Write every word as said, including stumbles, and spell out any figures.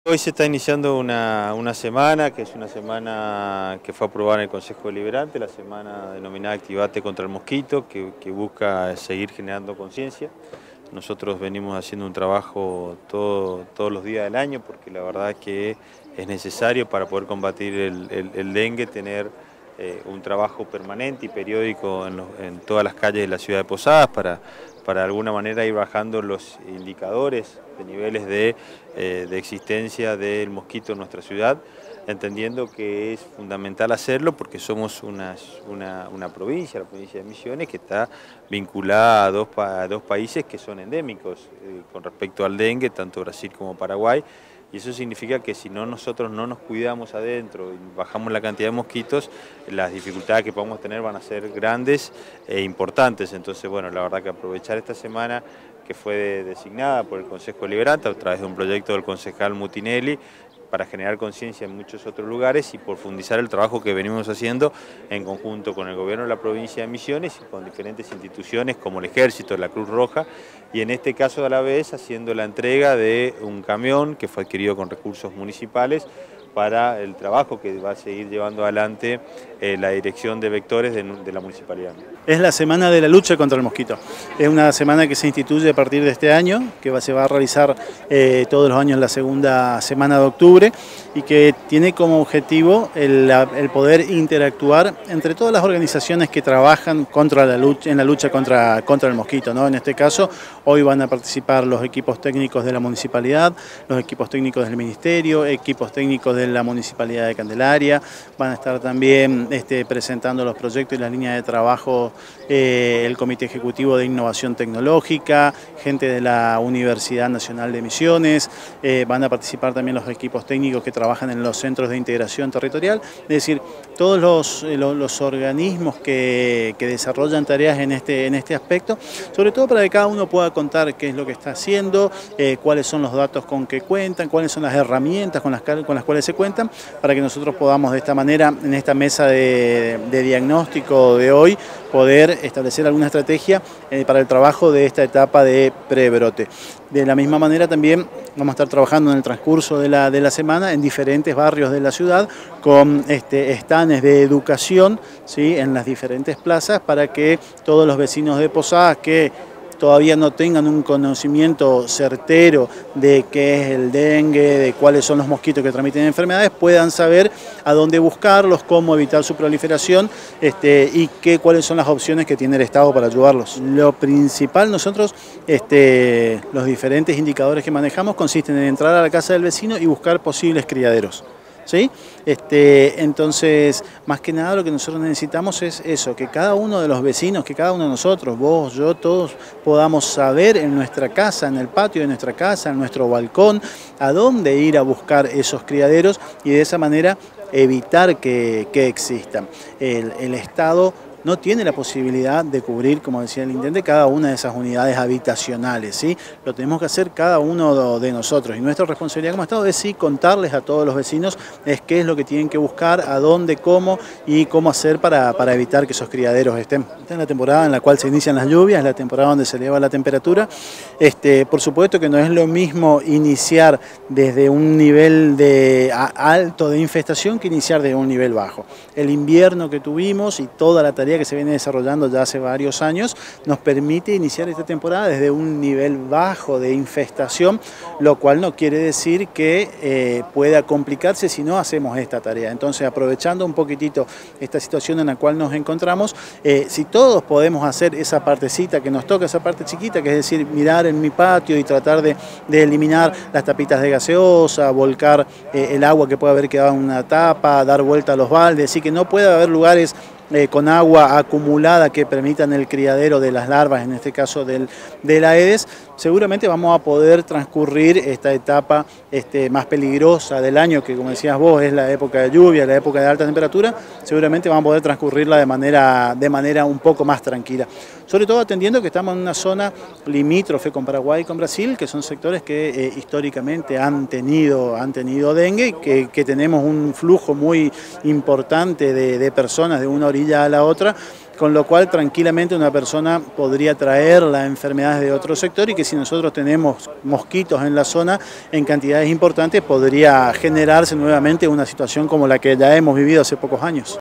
Hoy se está iniciando una, una semana, que es una semana que fue aprobada en el Consejo Deliberante, la semana denominada Activate contra el Mosquito, que, que busca seguir generando conciencia. Nosotros venimos haciendo un trabajo todo, todos los días del año, porque la verdad es que es necesario para poder combatir el, el, el dengue, tener eh, un trabajo permanente y periódico en, los, en todas las calles de la ciudad de Posadas, para, para de alguna manera ir bajando los indicadores de niveles de, eh, de existencia del mosquito en nuestra ciudad, entendiendo que es fundamental hacerlo porque somos una, una, una provincia, la provincia de Misiones, que está vinculada a dos, a dos países que son endémicos eh, con respecto al dengue, tanto Brasil como Paraguay, y eso significa que si no nosotros no nos cuidamos adentro y bajamos la cantidad de mosquitos, las dificultades que podamos tener van a ser grandes e importantes. Entonces, bueno, la verdad que aprovechar esta semana que fue designada por el Consejo Deliberante a través de un proyecto del concejal Mutinelli, para generar conciencia en muchos otros lugares y profundizar el trabajo que venimos haciendo en conjunto con el gobierno de la provincia de Misiones y con diferentes instituciones como el Ejército, la Cruz Roja, y en este caso a la vez haciendo la entrega de un camión que fue adquirido con recursos municipales para el trabajo que va a seguir llevando adelante eh, la dirección de vectores de, de la municipalidad. Es la semana de la lucha contra el mosquito. Es una semana que se instituye a partir de este año, que va, se va a realizar eh, todos los años la segunda semana de octubre y que tiene como objetivo el, el poder interactuar entre todas las organizaciones que trabajan contra la lucha, en la lucha contra, contra el mosquito, ¿no? En este caso, hoy van a participar los equipos técnicos de la municipalidad, los equipos técnicos del ministerio, equipos técnicos de la Municipalidad de Candelaria, van a estar también este, presentando los proyectos y las líneas de trabajo eh, el Comité Ejecutivo de Innovación Tecnológica, gente de la Universidad Nacional de Misiones, eh, van a participar también los equipos técnicos que trabajan en los centros de integración territorial, es decir, todos los, los, los organismos que, que desarrollan tareas en este, en este aspecto, sobre todo para que cada uno pueda contar qué es lo que está haciendo, eh, cuáles son los datos con que cuentan, cuáles son las herramientas con las, con las cuales se cuentan, para que nosotros podamos de esta manera, en esta mesa de, de diagnóstico de hoy, poder establecer alguna estrategia eh, para el trabajo de esta etapa de prebrote. De la misma manera también vamos a estar trabajando en el transcurso de la, de la semana en diferentes barrios de la ciudad con este, stands de educación, ¿sí?, en las diferentes plazas para que todos los vecinos de Posadas que todavía no tengan un conocimiento certero de qué es el dengue, de cuáles son los mosquitos que transmiten enfermedades, puedan saber a dónde buscarlos, cómo evitar su proliferación este, y qué, cuáles son las opciones que tiene el Estado para ayudarlos. Lo principal nosotros, este, los diferentes indicadores que manejamos consisten en entrar a la casa del vecino y buscar posibles criaderos. ¿Sí? Este, entonces, más que nada lo que nosotros necesitamos es eso, que cada uno de los vecinos, que cada uno de nosotros, vos, yo, todos, podamos saber en nuestra casa, en el patio de nuestra casa, en nuestro balcón, a dónde ir a buscar esos criaderos y de esa manera evitar que, que existan. El, el Estado no tiene la posibilidad de cubrir, como decía el intendente, cada una de esas unidades habitacionales, ¿sí? Lo tenemos que hacer cada uno de nosotros y nuestra responsabilidad como Estado es sí contarles a todos los vecinos es qué es lo que tienen que buscar, a dónde, cómo y cómo hacer para, para evitar que esos criaderos estén. Esta es la temporada en la cual se inician las lluvias, es la temporada donde se eleva la temperatura. Este, por supuesto que no es lo mismo iniciar desde un nivel de alto de infestación que iniciar desde un nivel bajo. El invierno que tuvimos y toda la tarea que se viene desarrollando ya hace varios años nos permite iniciar esta temporada desde un nivel bajo de infestación, lo cual no quiere decir que eh, pueda complicarse si no hacemos esta tarea. Entonces, aprovechando un poquitito esta situación en la cual nos encontramos, eh, si todos podemos hacer esa partecita que nos toca, esa parte chiquita, que es decir, mirar en mi patio y tratar de, de eliminar las tapitas de gaseosa, volcar eh, el agua que puede haber quedado en una tapa, dar vuelta a los baldes, así que no puede haber lugares Eh, con agua acumulada que permitan el criadero de las larvas, en este caso del, del Aedes, seguramente vamos a poder transcurrir esta etapa este, más peligrosa del año, que como decías vos es la época de lluvia, la época de alta temperatura, seguramente vamos a poder transcurrirla de manera, de manera un poco más tranquila. Sobre todo atendiendo que estamos en una zona limítrofe con Paraguay y con Brasil, que son sectores que eh, históricamente han tenido, han tenido dengue, que, que tenemos un flujo muy importante de, de personas de una orilla a la otra, con lo cual tranquilamente una persona podría traer las enfermedades de otro sector y que si nosotros tenemos mosquitos en la zona en cantidades importantes podría generarse nuevamente una situación como la que ya hemos vivido hace pocos años.